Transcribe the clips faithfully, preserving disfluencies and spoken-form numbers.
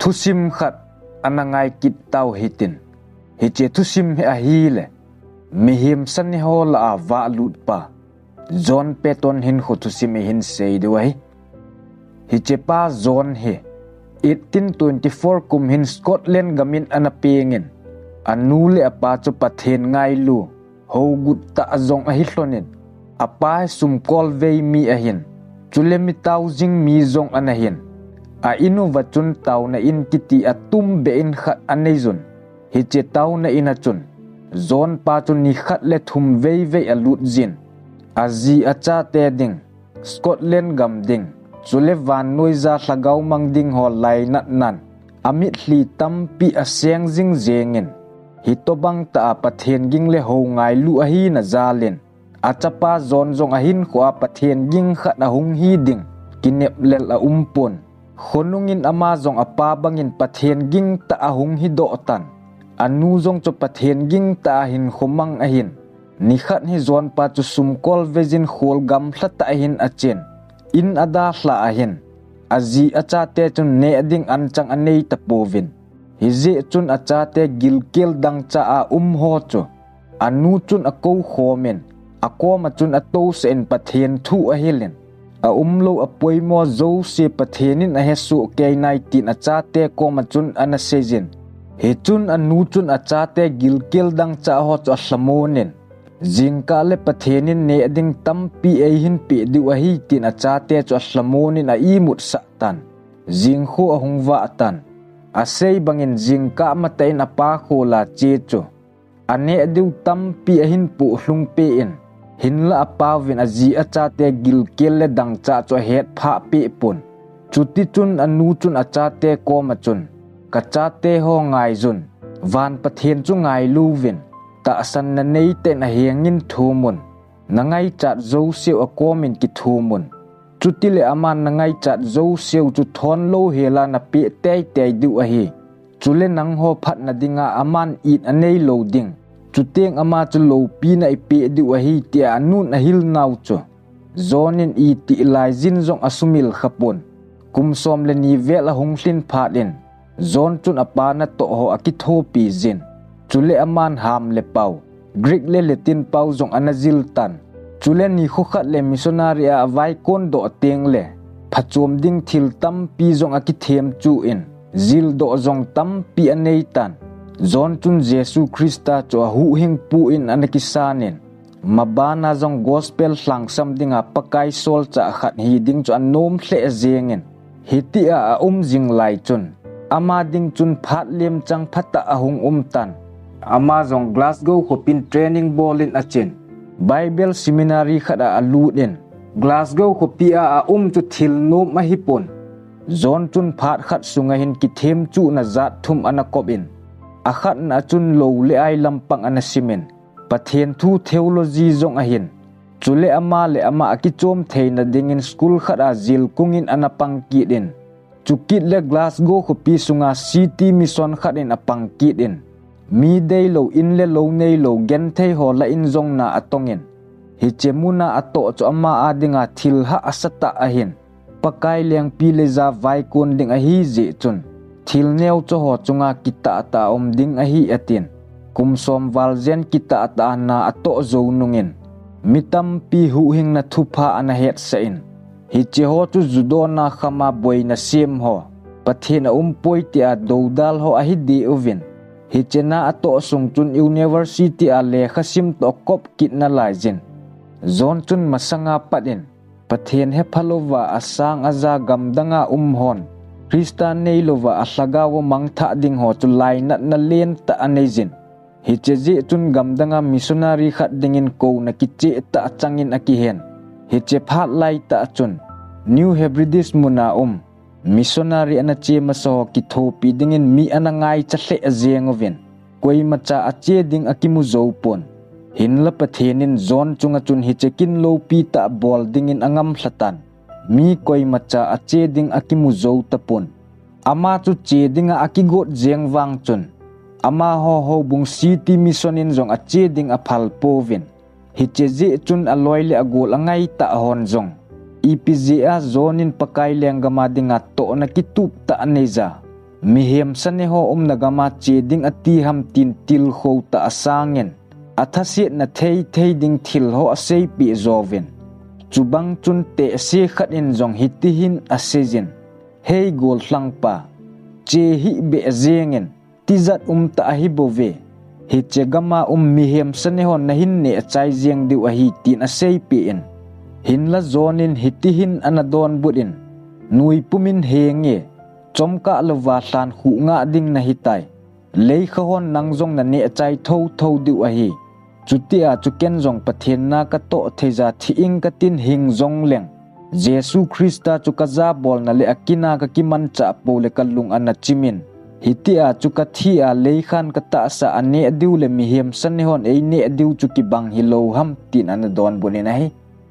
THUSIM khat anangai kit tau hitin hi che THUSIM he a hi le Mihem san ni Holah a va lut pa John peton hin khu THUSIM hin sei de wai hi che pa John he eighteen twenty-four kum hin Scotland gamin anapengin anu le apa chu pathen ngai lu ho gut ta azong a hi hlonin apa sum kol vei mi a hin chule mi tau jing mi zong anahin a inu wachun tau na in kiti atum be in khat anezun hi che tau na in achun zon pa chun ni khat le thum vei vei alut jin azi acha te ding Scotland gam ding chule van noiza hlagau mang ding ho lai nat nan amit hli tam pi a seng jing zengin hi to bang ta pathen ging le ho ngai lu a hi na zalen achapa zon zong a hin khwa pathen ging khat a hung hi ding kinep lel a umpon khonungin ama zong apa bangin pathen ging ta a hung hi do tan anu zong cho pathen ging ta hin khomang a hin ni khat hi zon pa chu sum kol vejin khol gam thlat a hin a chen in ada hla a hin azi acha te chun ne ding an chang anei ta povin hi je chun acha te gilkel dang cha a um ho cho anu chun a ko khomen a ko ma chun a to sen pathen thu a helen a umlo a poimo zo se pathenin a hesu ke nineteen a cha te ko ma chun ana sejin he chun anu chun a cha te gilkel dang cha ho cho hlamonin jingka le pathenin ne ding tam pi a hin pi du a hi tin a cha te cho hlamonin a i mut sa tan jing kho a hungwa tan a sei bangin jingka ma te na pa khola che cho ane du tam pi a hin pu hlung pe in hin la pa vin azi acha te gilkel le dang cha cho het pha pe pon chuti chun anu chun acha te ko ma chun ka cha te ho ngai jun van pathen chu ngai lu vin ta san na nei te na hiangin thumun na ngai chat zo seu a ko min ki thumun chuti le aman na ngai chat zo seu chu thon lo hela na pe te te du a hi chule nang ho phat na dinga aman it anei lo ding chuteng ama chu lo pi na ipe du a hi tia anun a hil nau cho zonin i ti lai jin zong asumil khapon kum som le ni vel a hunghlin phatin zon chun apa na to ho akitho pi jin chule aman ham le pau Greek le Latin pau zong anazil tan chule ni kho khat le missionary a vai kon do teng le phachom ding thil tam pi zong akithem chu in zil do zong tam pi anei tan zon chun Jesu Christa cho hu hing pu in anakisanin mabana zong gospel hlang sam dinga pakai sol cha khat hi ding cho anom hle zengin hiti a um jing lai chun ama ding chun phat lem chang phata ahung um tan ama zong Glasgow khopin training bolin achen Bible seminary khada aludin Glasgow khopi a um chu thil no ma hipon zon chun phat khat sunga hin ki them chu na zat thum anakobin akhat na chun lo le ai lampang anasimen pathen thu theology zong a hin chule ama le ama akichom theina dingin school khara zil kungin anapang ki din chukit le Glasgow khopi sunga city mission khatin apang ki din mi dei lo in le lo nei lo gen thei ho la in zong na atongin hi chemuna ato cho ama adinga thil ha asata a hin pakai leng pi le za vai kon ding a hi je chun thil neu cho ho chunga kita ta om ding a hi atin kum som valzen kita ta na ato zo nungin mitam pi hu hing na thupa ana het sa in hi che ho chu judo na khama boi na sim ho pathina um poi ti a dodal ho a hi di ovin hi chena ato sung chun university a le khasim to kop kit na lai jin zon chun masanga padin pathen he phalowa asang aza gamdanga umhon Kristan nei lova aslagawo mangtha ding ho chu lai na na len ta anejin hi cheji chun gamdanga missionary khat dingin ko na kiche ta changin akihen hi che phat lai ta chun New Hebrides muna um missionary ana che maso ki thopi dingin mi anangai chle azengovin koi macha ache ding akimu zopon hinla pathenin zon chunga chun hi chekin lo pi ta bol dingin angam hlatan mi koi macha ache ding akimu zo tapon ama chu che dinga akigot jengwang chun ama ho ho bung city missionin zong ache ding aphal povin hi che je chun aloi le agol angai ta hon zong ipza zonin pakai lenggama dinga to na kitup ta aneza Mihem saneho um nagama cheding ati ham tin til ho ta asangin athasiat na thei thei ding thil ho asei pi zovin chubang chun te se khat in jong hitihin asejin hei gol hlangpa che hi be zengin tizat um ta hi bove hi chegama um mihem saneho na hin ne chai jeng diu a hi tin asei pi in hin la zonin hitihin anadon budin nui pumin henge chomka lova hlan khu nga ding na hitai lei khahon nangjong na ne chai tho tho diu a hi chutia chuken jong pathen na ka to theja thiing ka tin hing jong leng Jesu Krista chukaza bol na le akina ka kiman cha pole kalung ana chimin hitia chuka thia lei khan ka ta sa ane diu le mihem sanehon ei ne diu chuki bang hilo ham tin ana don bunin ai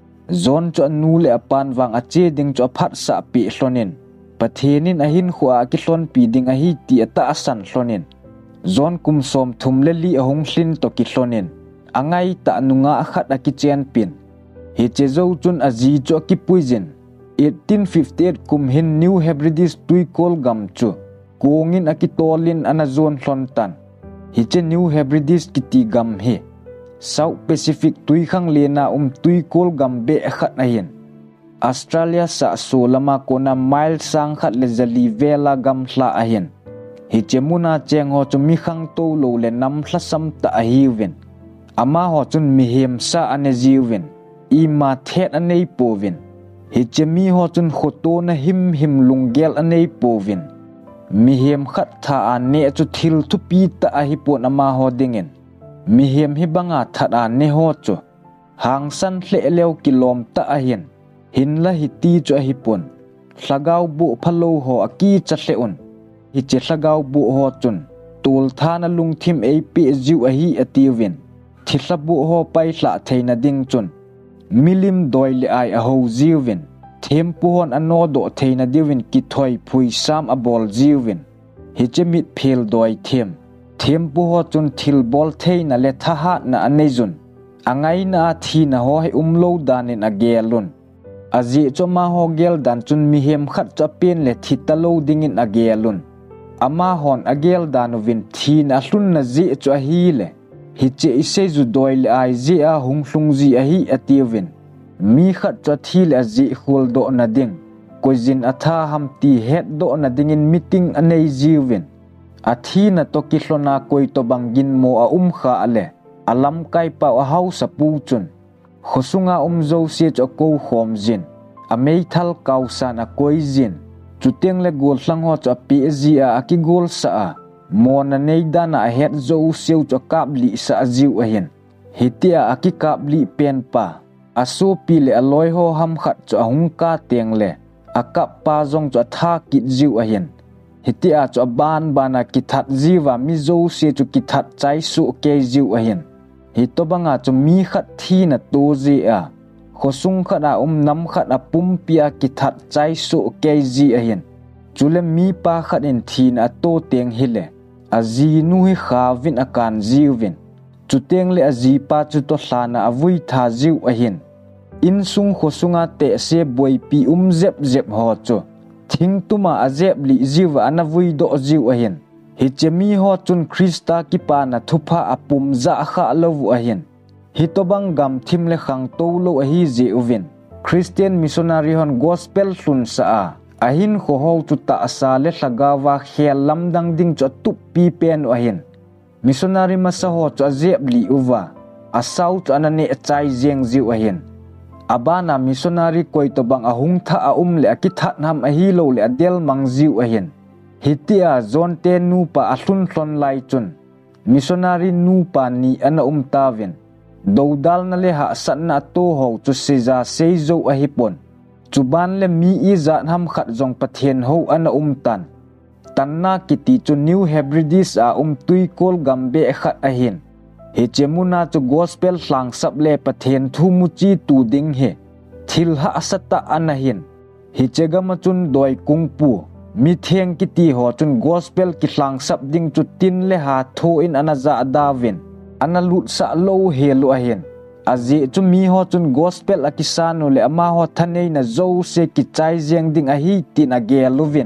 zon cho nu le apan wang ache ding cho phat sa pi hlonin pathenin ahin khwa ki hlon pi ding a hi ti ata asan hlonin zon kum som thum le li ahong hlin to ki hlonin angai ta nunga khat a ki chen pin hi che zo chun aji cho ki puizin eighteen fifty-eight kum hin New Hebrides tui kol gam chu kongin akitolin ana zon hlon tan hi che New Hebrides ki ti gam hi South Pacific tui khang lena um tui kol gam be khat na hin Australia sa so lama kona mile sang khat le zali vela gam hla a hin hi che muna cheng ho chu mi khang to lo le nam thla sam ta a hi wen ama ho chun mihem sa ane jiwin ima thet anei povin hi che mi ho chun khoto na him him lunggel anei povin mihem khat tha ane chu thil thu pi ta a hi pon ama ho dingin mihem hi banga that a ne ho chu hang san hle lew kilom ta a hin hin la hi ti chu a hi pon hlagau bu phalo ho aki cha hle un hi che hlagau bu ho chun tul thana lungthim ei pi jiu a hi atiwin thihlabu ho pai hla theina ding chun milim doile ai a ho jiwin thempu hon ano do theina diwin ki thoi phui sam a bol jiwin hi che mit phel doi them thempu ho chun thil bol theina le thaha na anejun angai na thi na ho he umlo danin agelun aji choma ho gel dan chun mihem khat cha pen le thitalo dingin agelun ama hon agel danovin thi na hlun na ji chu hi le hi che ise zu doile ai ji a hung hlung ji a hi atiwin mi khat cha thil a ji khul do na ding koizin atha ham ti het do na dingin meeting anei jiwin athi na to ki hlona koi to bangin mo a um kha ale alam kai pa a hau sa pu chun khosunga um zo se cho ko khom jin a mei thal kau san a koi jin chuteng le gol hlang ho cha pi ji a ki gol sa a mona nei dana a het zo seu cho kap li sa jiu a hin hitia a ki kap li pen pa aso pi le aloi ho ham khat cho hung ka teng le a kap pa jong cho tha ki jiu a hin hitia cho ban bana ki that jiwa mi zo se chu ki that chai su ke jiu a hin hi to banga chu mi khat thi na to ji a khosung khat a um nam khat a pum pia ki that chai su ke ji a hin chule mi pa khat in thi na to teng hi le aji nu hi khavin akan jiwin chuteng le aji pa chu to hlana avui tha jiu a hin in sung khosunga te se boi pi um zep zep ho chu thing tuma azep li jiwa anavui do jiu a hin hi chemi ho chun Krista ki pa na thupa apum za kha lo a hin hi to bang gam thim le khang to lo a hi je uvin Christian missionary hon gospel hlun sa a ahin kho ho chu ta asa le hlagawa khel lamdang ding cho tu pi pen a hin missionary ma sa ho chu azep li uwa asau chu anane chai jeng jiu a hin abana missionary koi to bang ahung tha a um le ki that nam a hi lo le adel mang jiu a hin hitia zon te nu pa ahlun hlon lai chun missionary nu pa ni ana um tawin dodal na le ha san na to ho chu seja seizo a hi pon chuban le mi i za ham khat jong pathen ho ana um tan tanna kiti chu New Hebrides a um tui kol gambe khat a hin he chemuna chu gospel hlang sap le pathen thu mu chi tu ding he thil ha asata ana hin hi chegama chun doi kungpu mi theng kiti ho chun gospel ki hlang sap ding chu tin le ha tho in ana za dawin ana lut sa lo he lo a hin aji chu mi ho chun gospel a kisanu le ama ho thanei na zo se ki chai jeng ding a hi tin a ge lovin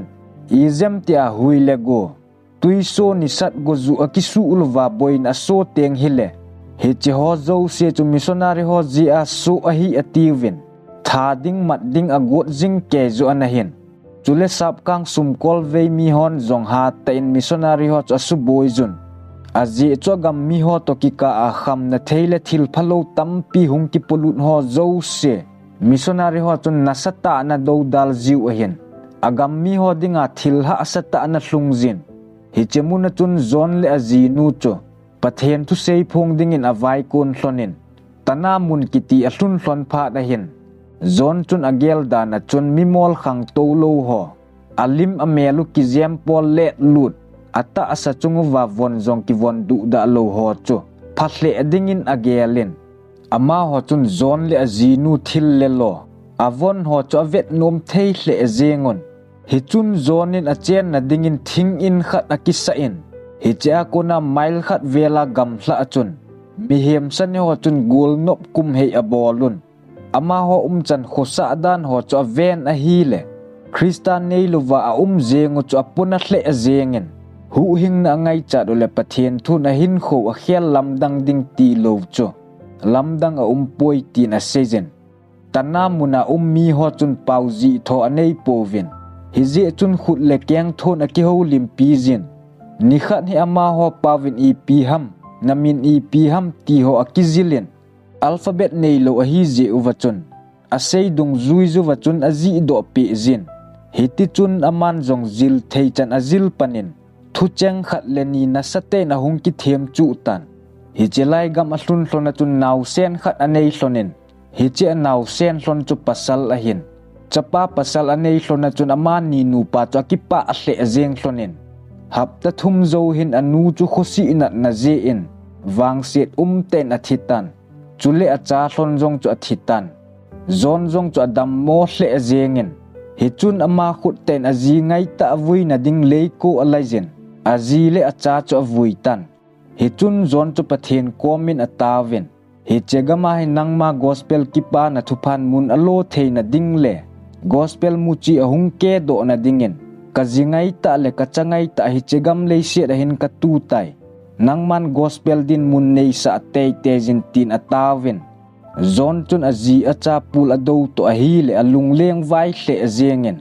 izem tia hui lego tui so ni sat go zu akisu ulwa boin a so teng hile he che ho zo se chu missionary ho ji a so a hi ativin tha ding mat ding a got jing ke zu anahin chule sap kang sum kol ve mi hon zong ha ta in missionary ho cha su boi jun aji cho gam mi ho to ki ka a kham na theile thil phalo tam pi hung ki pulut ho zo se missionary ho chun nasata na do dal jiu ahin agam mi ho dinga thil ha asata na hlungjin hi chemuna chun zon le aji nu cho pathen thu sei phong ding in avai kon hlonin tana mun kiti a hlun hlon pha da hin zon chun agel dan a chun mimol khang to lo ho alim amelu ki jem pol le lut ata asa chungu wa von zong ki von du da lo ho cho phathle dingin agelin ama ho chun zon le azinu thil le lo avon ho cho vet nom thei hle zengon hi chun zonin a chen na dingin thing in khat akisa in hi cha kona mail khat vela gam hla chun mihem san ho chun gul nop kum hei abolun ama ho um chan khosa dan ho cho ven a hi le Kristan nei luwa a um zengu cho apuna hle zengin hu hing na ngai cha do le pathen thu na hin kho a khel lamdang ding ti lo cho lamdang a um poi ti na season tanna muna um mi ho chun pauzi tho anei povin hi je chun khut le keng thon a ki ho lim pi jin ni khat hi ama ho pawin i pi ham namin i pi ham ti ho akizilin alphabet nei lo a hi je uwachun a sei dung zui zu wachun a ji do pi jin hi ti chun aman jong zil thei chan a zil panin thu cheng khat le ni na sate na hung ki them chu tan hi chelai gam a hlun hlona chun naw sen khat anei hlonin hi che naw sen hlon chu pasal a hin chapa pasal anei hlona chun ama ni nu pa cha ki pa a hle zeng hlonin hapta thum zo hin anu chu khosi na na je in wang set um ten a thitan chule a cha hlon jong chu a thitan zon jong chu adam mo hle zengin hi chun ama khut ten a ji ngai ta vui na ding le ko alaizen a ji le a cha chu vui tan hi chun zon chu pathen komin atawin hi chegama hi nangma gospel kipa na thupan mun alo theina ding le gospel muchi ahung ke do na dingin ka jingai ta le ka changai ta hi chegam le se da hin ka tu tai nangman gospel din mun nei sa te te jin tin atawin zon chun aji acha pul ado to a hi le alung leng vai hle zengin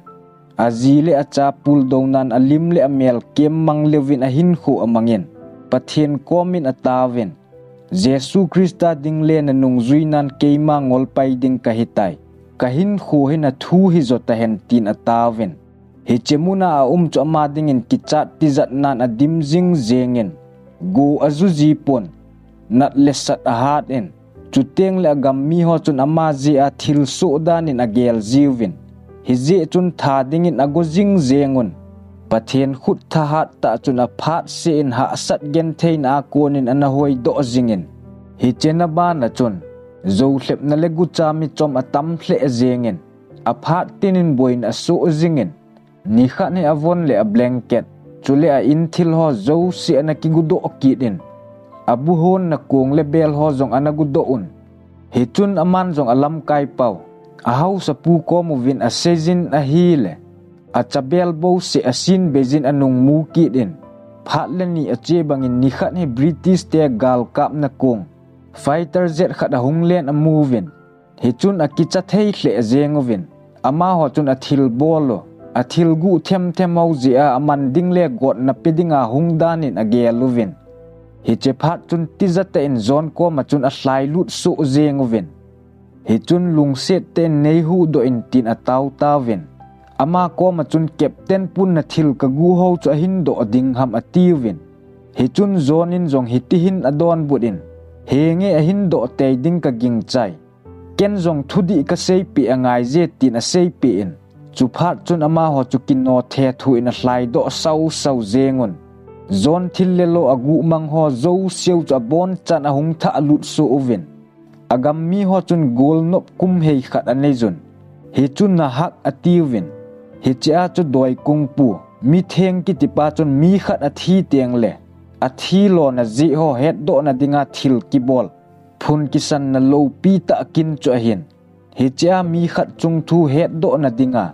aji le acha pul do nan alim le amel kem mang lewin a hin khu amangin pathen komin atawin Jesu Krista ding le na nung zui nan keima ngol pai ding kahitai kahin khu hin a thu hi zota hen tin atawin hi chemuna a um cho ma ding in kichat tizat nan adim jing zengin go azuji pon nat lesat a hat in chuteng le agam mi ho chun ama ji a thil so dan in agel jiwin hi je chun tha ding in ago jing zengun pathen khut tha hat ta chun a phat se in ha sat gen thein a konin anahoi do jingin hi chena ba na chun zo hlep na le gu cha mi chom atam hle zengin a phat tinin boin a so jingin ni kha ne avon le a blanket chule a in thil ho zo si ana ki gu do ki din abu hon na kong le bel ho jong anagu do un hi chun aman jong alam kai pau a hau sa pu ko mu vin a sejin a hile a chabel bo se asin bezin anung mu ki din phat le ni a che bangin ni khat he British te gal kap na kong fighter jet khat a hung len a movin hi chun a ki cha thei hle zengovin ama ho chun a thil bolo a thil gu them them mau ji a aman ding le got na pedinga hung danin a geluvin hi che phat chun tizata in zon ko ma chun a hlai lut su zengovin hi chun lung set te nei hu do in tin a taw tawin ama ko ma chun captain pun na thil ka gu ho chu hin do ding ham atiwin hi chun zon in jong hi ti hin adon budin henge a hin do te ding ka ging chai ken jong thudi ka sei pi angai je tin a sei pi in chu phat chun ama ho chu kin no the thu in a hlai do sau sau zengun zon thil le lo agu mang ho zo seu cha bon chan a hung tha lut su ovin agam mi ho chun gol nop kum hei khat anei jun hi chun na hak atiwin hi cha chu doi kung pu mi theng ki tipa chun mi khat a thi teng le a thi lo na ji ho het do na dinga thil ki bol phun kisan na lo pi ta kin chu hin hi cha mi khat chung thu het do na dinga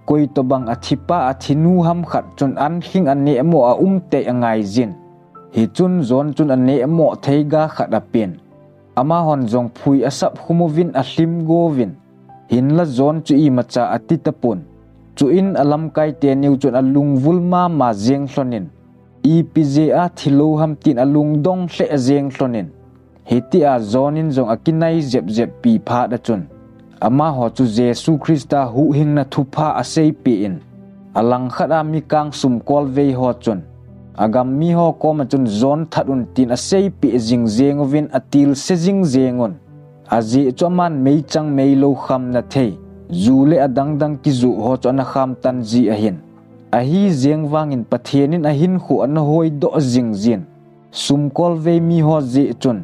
koi to bang athipa athinu ham khat chun an hing an ne mo a um te angai zin hi chun zon chun an ne mo theiga khat apin ama hon jong phui asap humovin a hlim govin hin la zon chu i macha atitapun chu in alam kai te niu chun alung vulma ma zeng hlonin i pja thilo ham tin alung dong hle zeng hlonin heti a zonin jong akinai zep zep pi pha da chun ama ho chu Jesu Krista hu hing na thupa asei pi in alang khada mi kang sum kol vei ho chun agam mi ho ko ma chun zon thatun tin asei pi jing zengovin atil se jing zengon aji choman mei chang mei lo kham na thei zule adang dang ki zu ho chona kham tan ji a hin a hi zeng wangin pathenin a hin khu an hoi do jing jin sum kol vei mi ho ji chun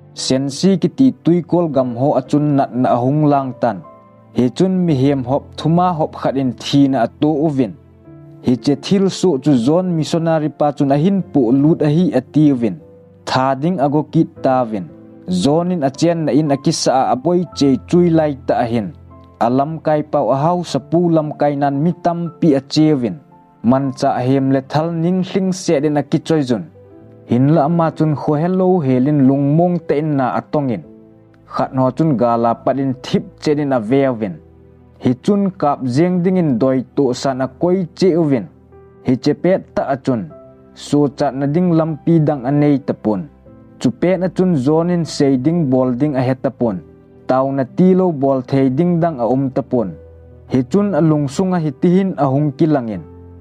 sensi ki ti tui kol gam ho achun nat na hung lang tan he chun Mihem hop thuma hop khatin thina atu uvin he che thil su chu zon missionary pa chun a hin pu lut a hi ativin thading ago kit tavin zonin achen na in akisa apoi che chui lai ta hin alam kai pau a hau sapu lam kai nan mitam pi achevin man cha hem le thal ning hling se den akichoi jun hin la ma chun kho hello helin lungmong te na atongin khat no chun gala padin thip chedin a vevin hi chun kap jeng dingin doi to sana koi cheuvin hi chepet ta achun so cha na ding lampi dang anei tapon chupe na chun zonin seiding bolding a hetapon taw na tilo bol thei ding dang a um tapon hi chun alung sunga hitihin a hung kilangin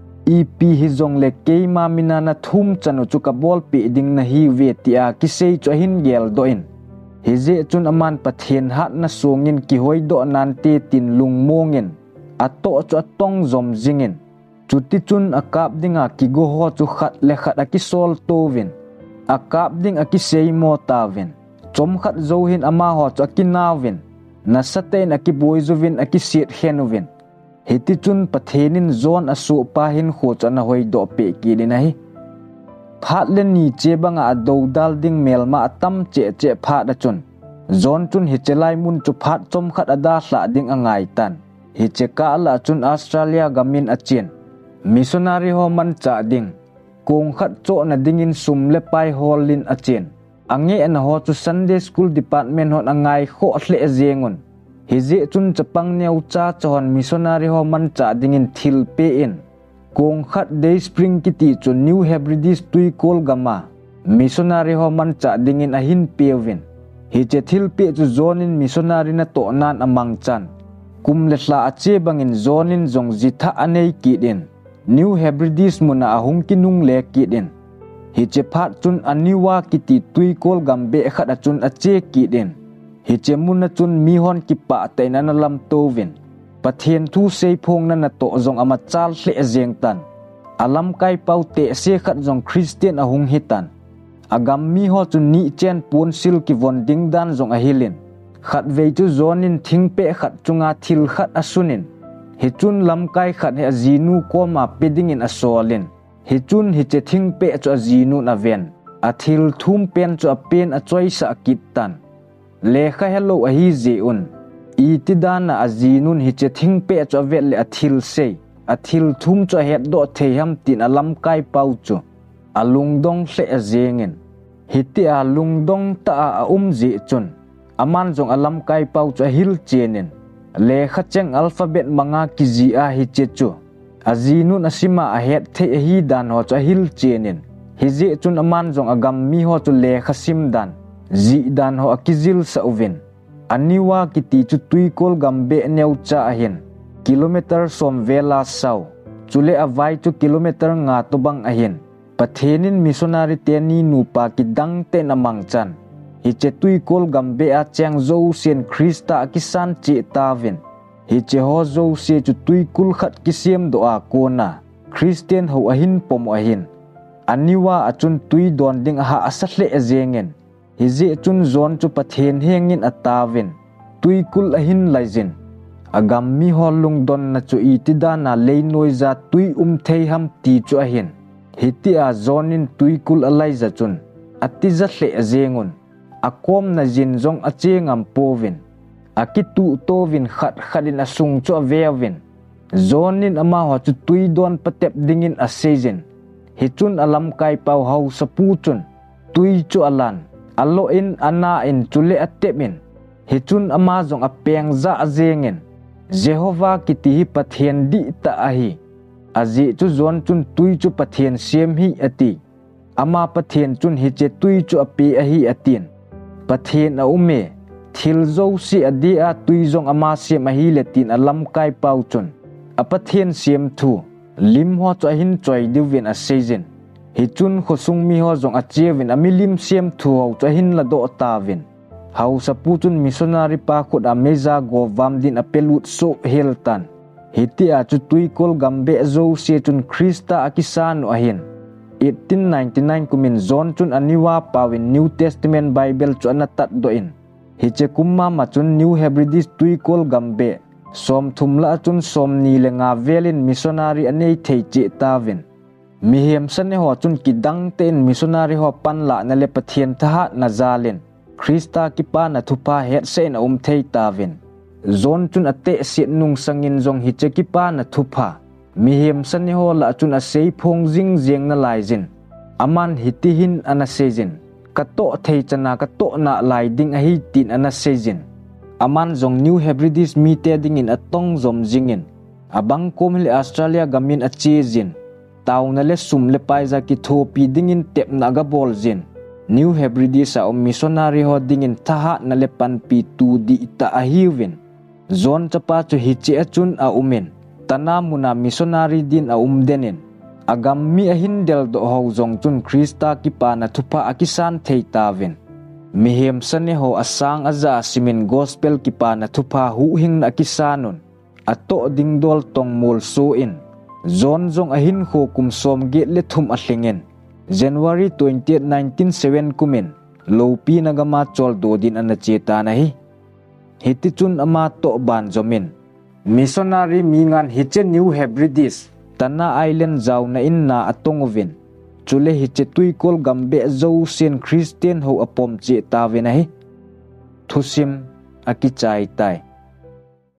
ep hi zong le keima minana thum chanu chuka bol pi ding na hi ve tia ki sei cho hin gel do in hi je chun aman pathen hat na songin ki hoi do nan te tin lung mongin ato cho tong zom jingin chuti chun akap dinga ki go ho chu khat le khat a ki sol tovin akap ding a ki sei mo tavin chom khat zo hin ama ho cho ki nawin na saten a ki boizovin a ki sit henovin heti chun pathenin zon asu pa hin kho chana hoi do pe ki din hi phatlen ni che banga ado dal ding melma atam che che pha da chun zon chun hi chelai mun chu phat chom khat ada hla ding angai tan hi che ka la chun Australia gamin achen missionary ho man cha ding kong khat cho na dingin sum le pai holin achen ange an ho chu Sunday school department hon angai kho hle zengon hi je chun chapang neu cha chon missionary ho man cha dingin thil pe in kong khat day spring kiti chu New Hebrides tui kol gama missionary ho man cha dingin a hin pewin hi che thil pe chu zonin missionary na to nan amang chan kum le hla ache bangin zonin zong jitha anei ki din New Hebrides muna ahung kinung le ki din hi che phat chun aniwa kiti tui kol gambe khat a chun ache ki din hi che mun chun mi hon ki pa te na na lam tovin pathen thu sei phong na na to zong ama chal hle zeng tan alam kai pau te se khat zong Christian ahung hitan agam mi ho chun ni chen pun sil ki von ding dan zong a hilin khat vei chu zonin thing pe khat chunga thil khat asunin hi chun lam kai khat he zinu ko ma peding in asolin hi chun hi che thing pe chu zinu na ven a thil thum pen chu a pen a choi sa kit tan lekha hello a hi zeun i ti dana a zinun hi che thing pe chu vel le a thil sei a thil thum chu het do theiam tin alam kai pau chu alung dong hle a zengin hi ti a lung dong ta a um ji chun aman jong alam kai pau chu hil chenin lekha cheng alphabet manga ki ji a hi che chu a zinun asima a het the hi dan ho chu hil chenin hi je chun aman jong agam mi ho chu lekha sim dan ji dan ho akizil sa uvin aniwa kiti chu tui kol gambe neu cha ahin kilometer som vela sau chule avai chu kilometer nga to bang ahin pathenin missionary te ni nu pa ki dang te namang chan hi che tui kol gambe a chang zo sen Krista kisan che tavin hi che ho zo se chu tui kul khat kisem do a kona Christian ho ahin pom ahin aniwa achun tui don ding ha asale azengen hi je chun zon chu pathen hengin atavin tui kul ahin laizin agam mi ho lung don na chu itida na leinoi za tui um thei ham ti chu ahin hiti a zonin tui kul alai za chun atiza hle azengun akom na jin zong achengam povin akitu tovin khat khadin asung chu avevin zonin ama ho chu tui don patep dingin a season hi chun alam kai pau hau sapu chun tui chu alan alo in ana in chule atemin hi chun ama zong apeng za azengen Jehovah kiti hi pathian di ta ahi azi chu zon chun tui chu pathian siam hi ati ama pathian chun hi che tui chu api ahi atin pathian a ume thil zo si adi a tui zong ama siam ahi letin alam kai pau chun a pathian siam thu lim ho cho hin choi divin a season hi chun khosung mi ho zong a chevin a milim siam thu ho cho hin la do tavin hau sapu chun missionary pa khut a meza go vam din a pelut so heltan hiti a chu tui kol gambe zo se chun Krista akisan ahin eighteen ninety-nine kumin zon chun aniwa pawin New Testament Bible chu anatat do in hi che kumma ma chun New Hebrides tui kol gambe som thumla chun som ni lenga velin missionary anei thei che tavin Mihem sane ho chun kidang ten missionary ho panla na le pathian tha na zalin Krista kipa na thupa het se na um thei tavin zon chun ate sit nung sangin zong hi che kipa na thupa Mihem sane ho la chun a sei phong jing jeng na lai jin aman hitihin ana sejin kato thei chana kato na lai ding a hi tin ana sejin aman zong New Hebrides mi te ding in atong zom jingin abang kom le Australia gamin a che jin taw na le sum le pai za ki thopi ding in tep na ga bol jin New Hebrides a um missionary ho ding in thaha na le pan pi tu di ta a hiwin zon chapa chu hi che chun a umen tana muna missionary din a um denin agam mi a hindel do ho zong chun Krista ki pa na thupa akisan thei tavin Mihem sane ho asang aza simin gospel ki pa na thupa hu hing na kisanon ato ding dol tong mol so in zon zong a hin kho kum som ge le thum a hlingen January twentieth nineteen seven kumin lopi nagama chol do din ana cheta na hi hiti chun ama to ban zomin missionary mingan hiche New Hebrides tana island zaw na in na atongovin chule hiche tui kol gambe zo sen Christian ho apom che tavena hi thusim akichai tai